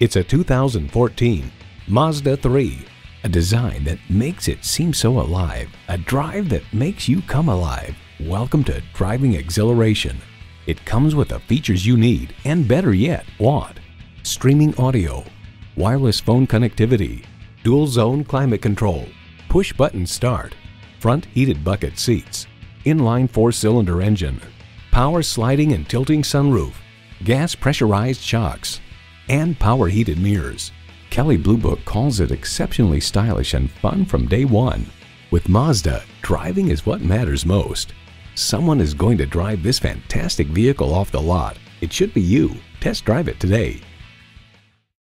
It's a 2014 Mazda 3. A design that makes it seem so alive. A drive that makes you come alive. Welcome to driving exhilaration. It comes with the features you need and, better yet, want. Streaming audio, wireless phone connectivity, dual zone climate control, push button start, front heated bucket seats, inline 4-cylinder engine, power sliding and tilting sunroof, gas pressurized shocks, and power heated mirrors. Kelley Blue Book calls it exceptionally stylish and fun from day one. With Mazda, driving is what matters most. Someone is going to drive this fantastic vehicle off the lot. It should be you. Test drive it today.